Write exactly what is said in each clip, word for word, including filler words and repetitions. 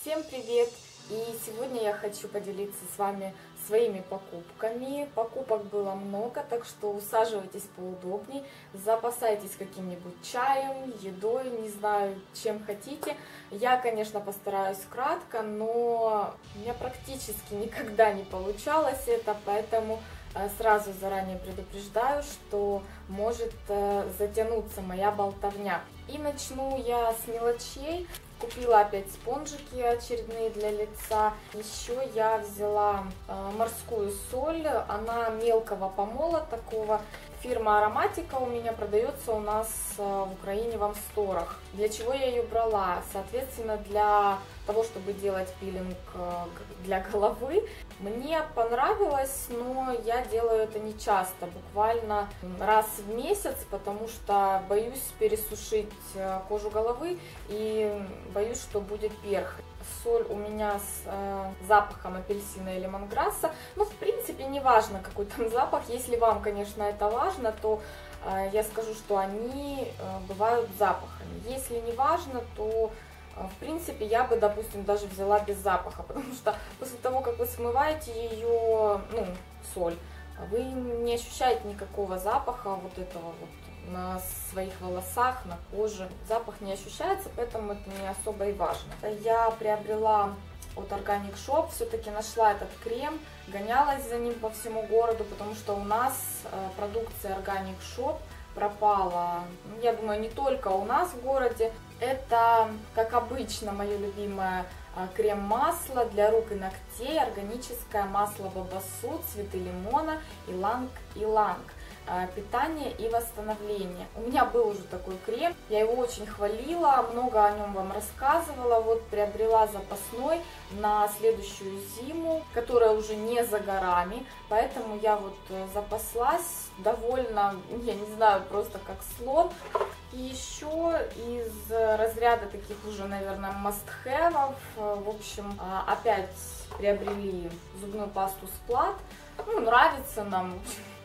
Всем привет! И сегодня я хочу поделиться с вами своими покупками. Покупок было много, так что усаживайтесь поудобнее, запасайтесь каким-нибудь чаем, едой, не знаю, чем хотите. Я, конечно, постараюсь кратко, но у меня практически никогда не получалось это, поэтому сразу заранее предупреждаю, что может затянуться моя болтовня. И начну я с мелочей. Купила опять спонжики очередные для лица. Еще я взяла морскую соль, она мелкого помола такого. Фирма Ароматика у меня продается у нас в Украине в амсторах. Для чего я ее брала? Соответственно, для того, чтобы делать пилинг для головы. Мне понравилось, но я делаю это не часто, буквально раз в месяц, потому что боюсь пересушить кожу головы и боюсь, что будет перхоть. Соль у меня с э, запахом апельсина и лемонграсса. Ну, в принципе, не важно, какой там запах. Если вам, конечно, это важно, то э, я скажу, что они э, бывают запахами. Если не важно, то э, в принципе я бы, допустим, даже взяла без запаха, потому что после того, как вы смываете ее, ну, соль, вы не ощущаете никакого запаха вот этого вот на своих волосах, на коже. Запах не ощущается, поэтому это не особо и важно. Я приобрела от Organic Shop, все-таки нашла этот крем, гонялась за ним по всему городу, потому что у нас продукция Organic Shop пропала. Я думаю, не только у нас в городе. Это, как обычно, мое любимое крем-масло для рук и ногтей, органическое масло бабасу, цветы лимона, иланг-иланг. Питание и восстановление. У меня был уже такой крем, я его очень хвалила, много о нем вам рассказывала. Вот приобрела запасной на следующую зиму, которая уже не за горами, поэтому я вот запаслась довольно, я не знаю, просто как слон. И еще из разряда таких уже, наверное, must-have, в общем, опять приобрели зубную пасту Сплат. Ну, нравится нам,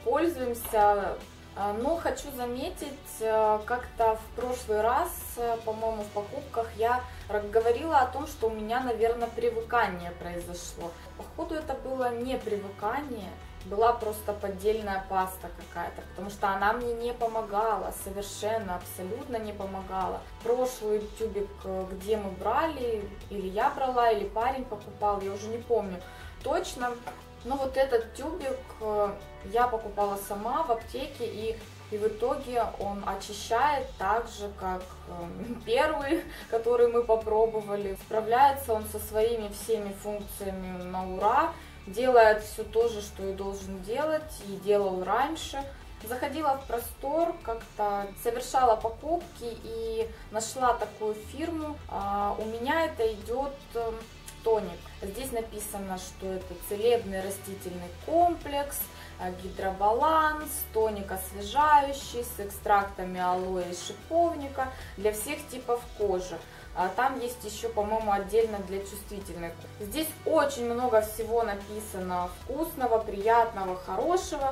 пользуемся, но хочу заметить, как-то в прошлый раз, по-моему, в покупках я говорила о том, что у меня, наверное, привыкание произошло. Походу, это было не привыкание, была просто поддельная паста какая-то, потому что она мне не помогала, совершенно, абсолютно не помогала. Прошлый тюбик, где мы брали, или я брала, или парень покупал, я уже не помню точно. Но вот этот тюбик я покупала сама в аптеке, и, и в итоге он очищает так же, как первый, который мы попробовали. Справляется он со своими всеми функциями на ура, делает все то же, что и должен делать, и делал раньше. Заходила в Простор, как-то совершала покупки и нашла такую фирму. У меня это идет тоник. Здесь написано, что это целебный растительный комплекс, гидробаланс, тоник освежающий с экстрактами алоэ и шиповника для всех типов кожи. Там есть еще, по-моему, отдельно для чувствительной кожи. Здесь очень много всего написано вкусного, приятного, хорошего,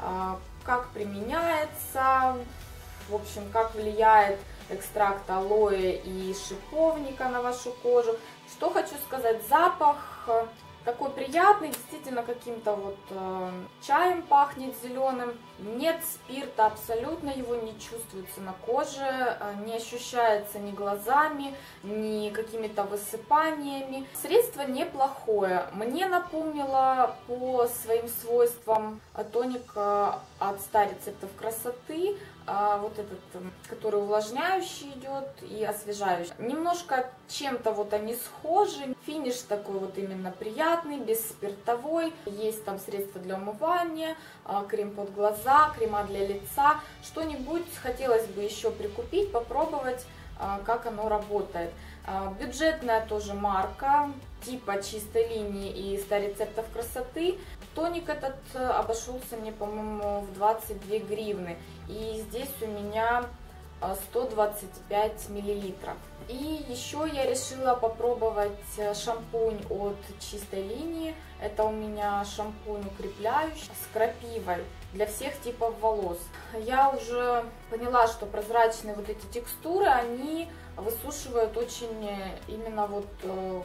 как применяется, в общем, как влияет экстракт алоэ и шиповника на вашу кожу. Что хочу сказать, запах такой приятный, действительно каким-то вот э, чаем пахнет зеленым. Нет спирта, абсолютно его не чувствуется на коже, э, не ощущается ни глазами, ни какими-то высыпаниями. Средство неплохое. Мне напомнило по своим свойствам тоник э, от ста рецептов красоты. Вот этот, который увлажняющий идет и освежающий. Немножко чем-то вот они схожи. Финиш такой вот именно приятный, бесспиртовой. Есть там средства для умывания, крем под глаза, крема для лица. Что-нибудь хотелось бы еще прикупить, попробовать, как оно работает. Бюджетная тоже марка, типа чистой линии и ста рецептов красоты. Тоник этот обошелся мне, по-моему, в двадцать две гривны. И здесь у меня сто двадцать пять миллилитров. И еще я решила попробовать шампунь от чистой линии. Это у меня шампунь укрепляющий с крапивой для всех типов волос. Я уже поняла, что прозрачные вот эти текстуры, они высушивают очень именно вот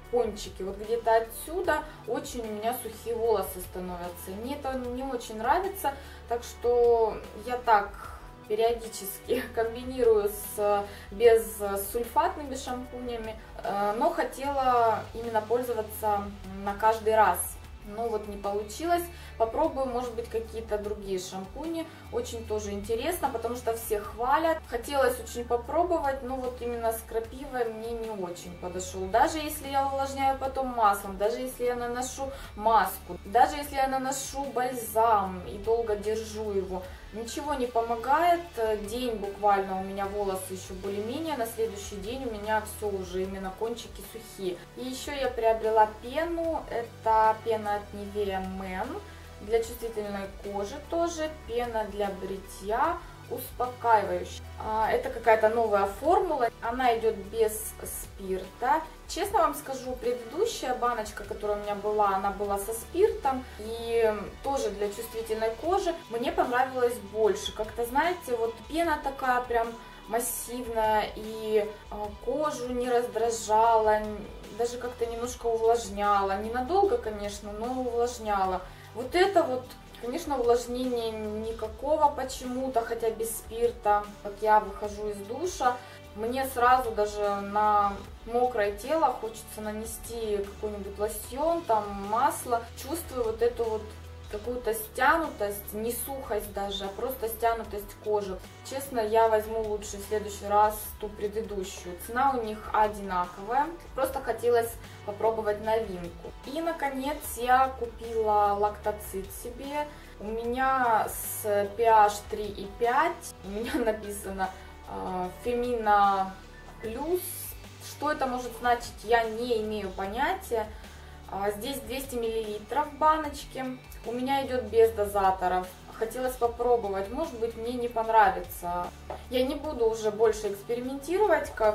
кончики, вот где-то отсюда очень у меня сухие волосы становятся. Мне это не очень нравится, так что я так периодически комбинирую с безсульфатными шампунями, но хотела именно пользоваться на каждый раз. Но вот не получилось. Попробую, может быть, какие-то другие шампуни. Очень тоже интересно, потому что все хвалят. Хотелось очень попробовать, но вот именно с крапивой мне не очень подошел. Даже если я увлажняю потом маслом, даже если я наношу маску, даже если я наношу бальзам и долго держу его, ничего не помогает. День буквально у меня волосы еще более-менее, на следующий день у меня все уже, именно кончики сухие. И еще я приобрела пену, это пена от Nivea Men, для чувствительной кожи тоже, пена для бритья, успокаивающая. Это какая-то новая формула, она идет без спирта. Честно вам скажу, предыдущая баночка, которая у меня была, она была со спиртом и тоже для чувствительной кожи. Мне понравилось больше. Как-то, знаете, вот пена такая прям массивная и кожу не раздражала, даже как-то немножко увлажняла. Ненадолго, конечно, но увлажняла. Вот это вот, конечно, увлажнения никакого почему-то, хотя без спирта. Как я выхожу из душа, мне сразу даже на мокрое тело хочется нанести какой-нибудь лосьон, там масло. Чувствую вот эту вот какую-то стянутость, не сухость даже, а просто стянутость кожи. Честно, я возьму лучше в следующий раз ту предыдущую. Цена у них одинаковая. Просто хотелось попробовать новинку. И, наконец, я купила лактоцит себе. У меня с pH три и пять. У меня написано э, Фемина Плюс. Что это может значить, я не имею понятия. Здесь двести миллилитров в баночке. У меня идет без дозаторов. Хотелось попробовать, может быть, мне не понравится. Я не буду уже больше экспериментировать, как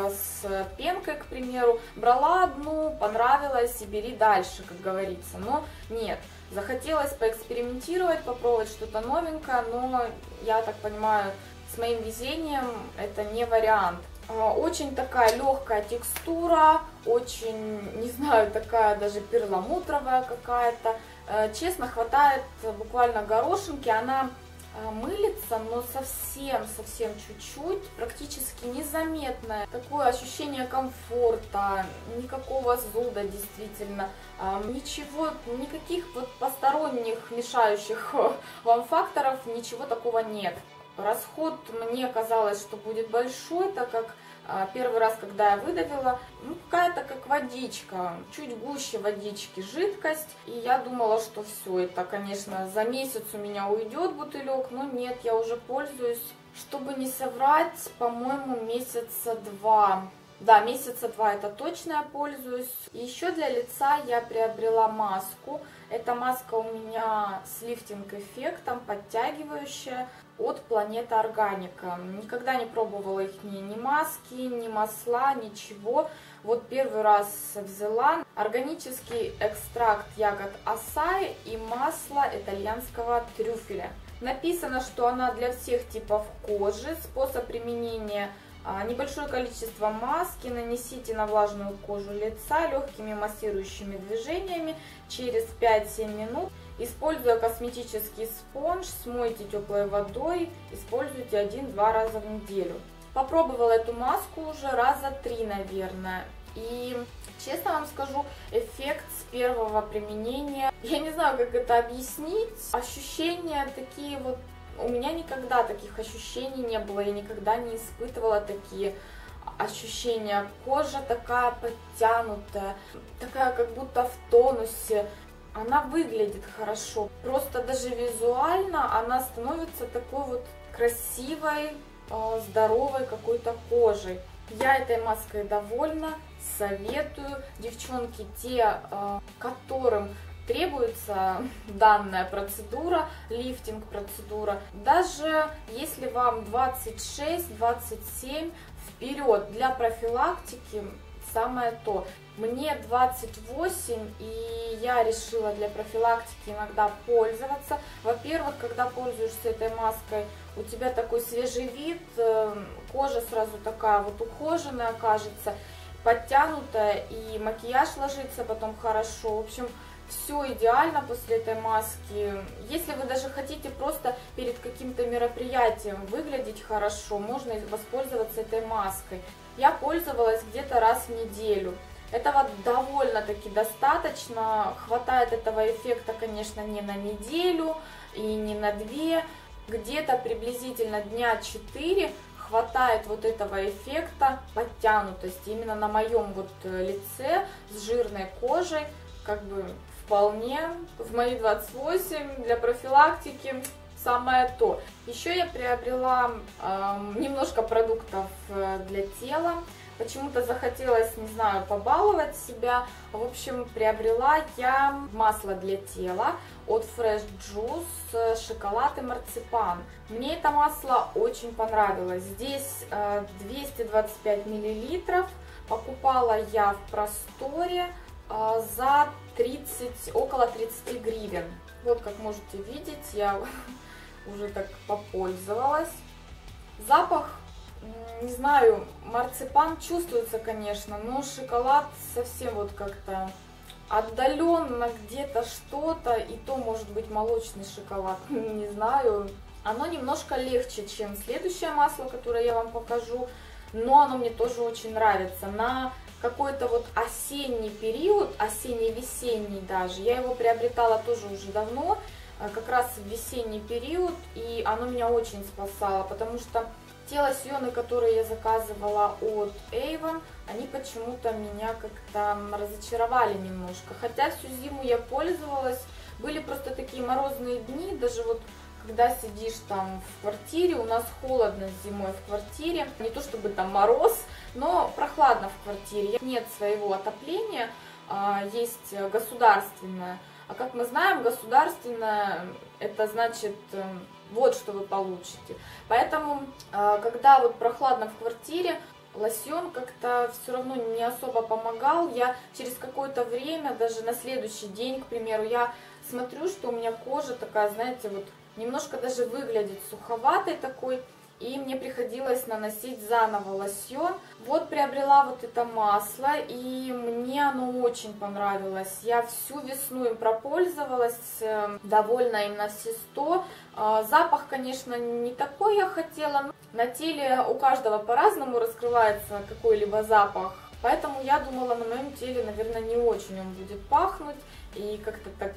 с пенкой, к примеру. Брала одну, понравилось и бери дальше, как говорится. Но нет, захотелось поэкспериментировать, попробовать что-то новенькое, но я так понимаю, с моим везением это не вариант. Очень такая легкая текстура, очень, не знаю, такая даже перламутровая какая-то. Честно, хватает буквально горошинки, она мылится, но совсем-совсем чуть-чуть, практически незаметное. Такое ощущение комфорта, никакого зуда действительно, ничего, никаких вот посторонних мешающих вам факторов, ничего такого нет. Расход мне казалось, что будет большой, так как первый раз, когда я выдавила, ну, какая-то как водичка, чуть гуще водички жидкость. И я думала, что все, это, конечно, за месяц у меня уйдет бутылек, но нет, я уже пользуюсь, чтобы не соврать, по-моему, месяца два. Да, месяца два это точно я пользуюсь. И еще для лица я приобрела маску. Эта маска у меня с лифтинг-эффектом, подтягивающая, от Планета Органика. Никогда не пробовала их ни, ни маски, ни масла, ничего. Вот первый раз взяла органический экстракт ягод асаи и масло итальянского трюфеля. Написано, что она для всех типов кожи. Способ применения: небольшое количество маски нанесите на влажную кожу лица легкими массирующими движениями через пять-семь минут. Используя косметический спонж, смойте теплой водой, используйте один-два раза в неделю. Попробовала эту маску уже раза три, наверное. И честно вам скажу, эффект с первого применения, я не знаю, как это объяснить. Ощущения такие вот, у меня никогда таких ощущений не было, я никогда не испытывала такие ощущения. Кожа такая подтянутая, такая как будто в тонусе. Она выглядит хорошо, просто даже визуально она становится такой вот красивой, здоровой какой-то кожей. Я этой маской довольна, советую. Девчонки, те, которым требуется данная процедура, лифтинг-процедура, даже если вам двадцать шесть — двадцать семь, вперед, для профилактики самое то. Мне двадцать восемь, и я решила для профилактики иногда пользоваться. Во-первых, когда пользуешься этой маской, у тебя такой свежий вид, кожа сразу такая вот ухоженная кажется. подтянутая, и макияж ложится потом хорошо. В общем, все идеально после этой маски. Если вы даже хотите просто перед каким-то мероприятием выглядеть хорошо, можно воспользоваться этой маской. Я пользовалась где-то раз в неделю. Этого довольно-таки достаточно. Хватает этого эффекта, конечно, не на неделю и не на две. Где-то приблизительно дня четыре хватает вот этого эффекта подтянутости. Именно на моем вот лице с жирной кожей, как бы вполне в мои двадцать восемь для профилактики самое то. Еще я приобрела э, немножко продуктов для тела. Почему-то захотелось, не знаю, побаловать себя. В общем, приобрела я масло для тела от Fresh Juice, шоколад и марципан. Мне это масло очень понравилось. Здесь двести двадцать пять миллилитров. Покупала я в Просторе за тридцать, около тридцати гривен. Вот, как можете видеть, я уже так попользовалась. Запах, не знаю, марципан чувствуется, конечно, но шоколад совсем вот как-то отдаленно где-то что-то, и то может быть молочный шоколад, не знаю. Оно немножко легче, чем следующее масло, которое я вам покажу, но оно мне тоже очень нравится. На какой-то вот осенний период, осенне-весенний даже, я его приобретала тоже уже давно, как раз в весенний период, и оно меня очень спасало, потому что те лосьоны, которые я заказывала от Avon, они почему-то меня как-то разочаровали немножко. Хотя всю зиму я пользовалась, были просто такие морозные дни, даже вот когда сидишь там в квартире, у нас холодно зимой в квартире, не то чтобы там мороз, но прохладно в квартире. Нет своего отопления, есть государственное. А как мы знаем, государственное, это значит вот что вы получите. Поэтому, когда вот прохладно в квартире, лосьон как-то все равно не особо помогал. Я через какое-то время, даже на следующий день, к примеру, я смотрю, что у меня кожа такая, знаете, вот немножко даже выглядит суховатой такой. И мне приходилось наносить заново лосьон. Вот приобрела вот это масло, и мне оно очень понравилось. Я всю весну им пропользовалась, довольна им на все сто. Запах, конечно, не такой я хотела. На теле у каждого по-разному раскрывается какой-либо запах. Поэтому я думала, на моем теле, наверное, не очень он будет пахнуть. И как-то так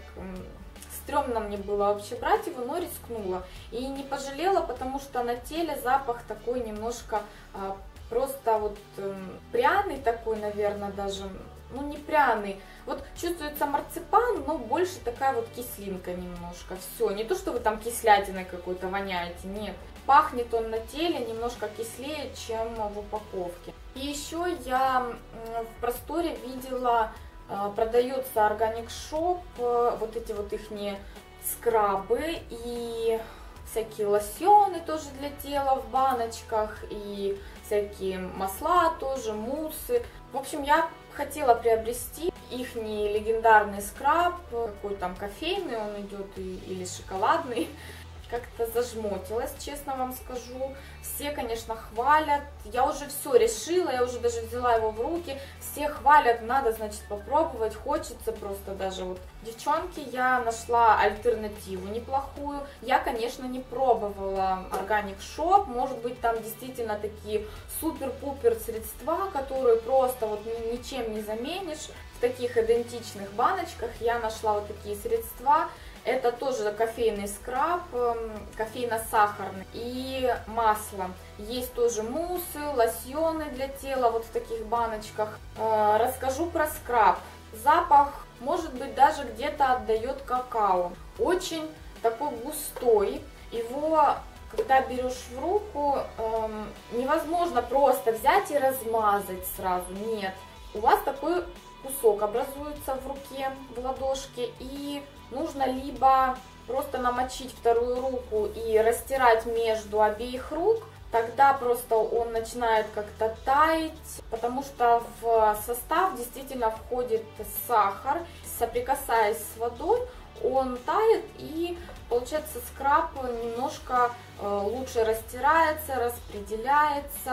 стрёмно мне было вообще брать его, но рискнула. И не пожалела, потому что на теле запах такой немножко а, просто вот э, пряный такой, наверное, даже, ну не пряный. Вот чувствуется марципан, но больше такая вот кислинка немножко. Все, не то, что вы там кислятиной какой-то воняете, нет. Пахнет он на теле немножко кислее, чем в упаковке. И еще я в Просторе видела, продается Organic Shop, вот эти вот их скрабы и всякие лосьоны тоже для тела в баночках, и всякие масла тоже, муссы. В общем, я хотела приобрести их легендарный скраб, какой там кофейный он идет или шоколадный. Как-то зажмотилась, честно вам скажу. Все, конечно, хвалят. Я уже все решила, я уже даже взяла его в руки. Все хвалят, надо, значит, попробовать. Хочется просто даже вот. Девчонки, я нашла альтернативу неплохую. Я, конечно, не пробовала Organic Shop. Может быть, там действительно такие супер-пупер средства, которые просто вот ничем не заменишь. В таких идентичных баночках я нашла вот такие средства. Это тоже кофейный скраб, кофейно-сахарный и масло. Есть тоже муссы, лосьоны для тела вот в таких баночках. Расскажу про скраб. Запах, может быть, даже где-то отдает какао. Очень такой густой. Его, когда берешь в руку, невозможно просто взять и размазать сразу. Нет. У вас такой кусок образуется в руке, в ладошке, и нужно либо просто намочить вторую руку и растирать между обеих рук, тогда просто он начинает как-то таять, потому что в состав действительно входит сахар. Соприкасаясь с водой, он тает, и получается скраб немножко лучше растирается, распределяется.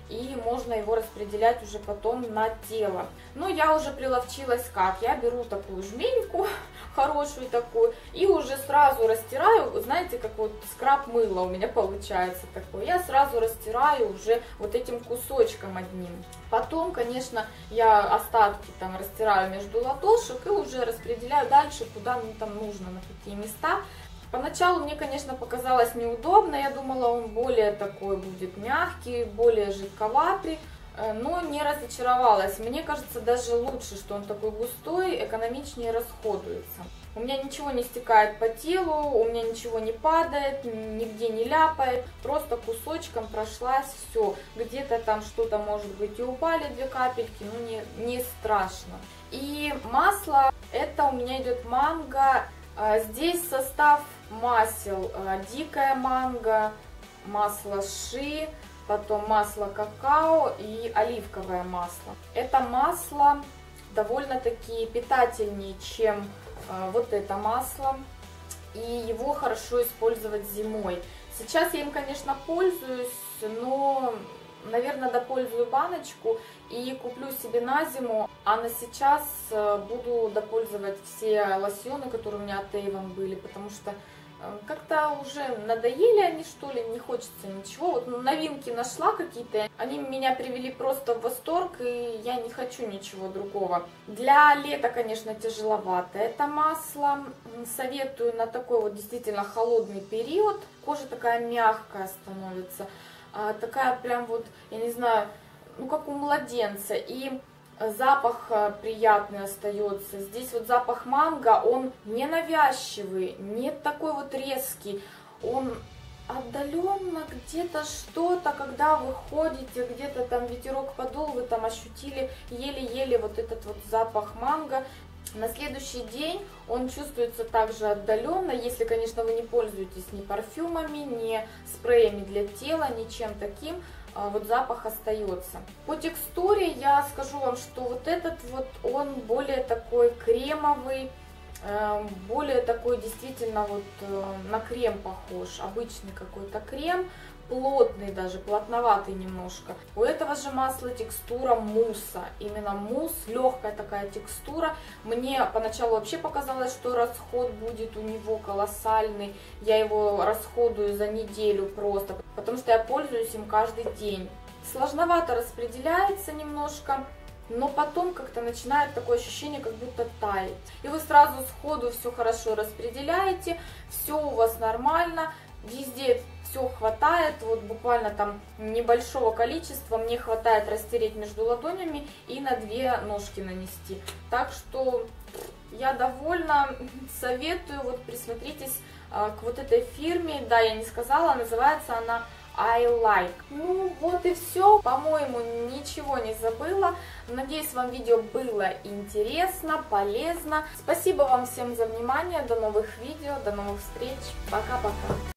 и можно его распределять уже потом на тело. Но я уже приловчилась как? Я беру такую жменьку, хорошую такую, и уже сразу растираю, знаете, как вот скраб мыла у меня получается такой. Я сразу растираю уже вот этим кусочком одним. Потом, конечно, я остатки там растираю между ладошек и уже распределяю дальше, куда мне там нужно, на какие места. Поначалу мне, конечно, показалось неудобно, я думала, он более такой будет мягкий, более жидковатый, но не разочаровалась. Мне кажется, даже лучше, что он такой густой, экономичнее расходуется. У меня ничего не стекает по телу, у меня ничего не падает, нигде не ляпает, просто кусочком прошлась, все. Где-то там что-то, может быть, и упали две капельки, но не, не страшно. И масло, это у меня идет манго. Здесь состав масел: дикая манго, масло ши, потом масло какао и оливковое масло. Это масло довольно-таки питательнее, чем вот это масло, и его хорошо использовать зимой. Сейчас я им, конечно, пользуюсь, но, наверное, допользую баночку и куплю себе на зиму, а на сейчас буду допользовать все лосьоны, которые у меня от Avon были, потому что как-то уже надоели они, что ли, не хочется ничего. Вот новинки нашла какие-то, они меня привели просто в восторг, и я не хочу ничего другого. Для лета, конечно, тяжеловато это масло. Советую на такой вот действительно холодный период. Кожа такая мягкая становится, такая прям вот, я не знаю, ну как у младенца. И запах приятный остается. Здесь вот запах манго, он не навязчивый, не такой вот резкий. Он отдаленно где-то что-то, когда вы ходите, где-то там ветерок подул, вы там ощутили еле-еле вот этот вот запах манго. На следующий день он чувствуется также отдаленно, если, конечно, вы не пользуетесь ни парфюмами, ни спреями для тела, ничем таким. Вот запах остается. По текстуре я скажу вам, что вот этот вот он более такой кремовый, более такой действительно вот на крем похож, обычный какой-то крем, плотный даже, плотноватый немножко. У этого же масла текстура мусса, именно мусс, легкая такая текстура. Мне поначалу вообще показалось, что расход будет у него колоссальный, я его расходую за неделю просто, потому что я пользуюсь им каждый день. Сложновато распределяется немножко, но потом как-то начинает такое ощущение, как будто тает. И вы сразу сходу все хорошо распределяете, все у вас нормально, везде все хватает, вот буквально там небольшого количества мне хватает растереть между ладонями и на две ножки нанести. Так что я довольна, советую, вот присмотритесь а, к вот этой фирме, да, я не сказала, называется она I Like. Ну вот и все, по-моему, ничего не забыла. Надеюсь, вам видео было интересно, полезно. Спасибо вам всем за внимание, до новых видео, до новых встреч, пока-пока.